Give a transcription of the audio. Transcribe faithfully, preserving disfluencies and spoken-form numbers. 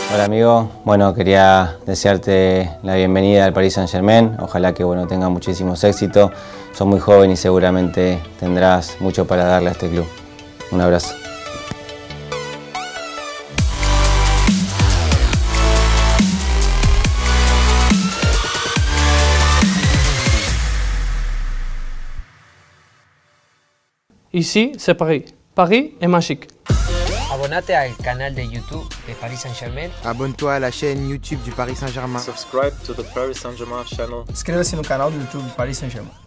Hola amigo, bueno, quería desearte la bienvenida al Paris Saint-Germain. Ojalá que bueno, tengas muchísimos éxitos. Sos muy joven y seguramente tendrás mucho para darle a este club. Un abrazo. Ici, c'est Paris. Paris est magique. Abonnate al canal de YouTube de Paris Saint-Germain. Abonne-toi à la chaîne YouTube du Paris Saint-Germain. Subscribe to the Paris Saint-Germain channel. Inscreva-se no canal do YouTube do Paris Saint-Germain.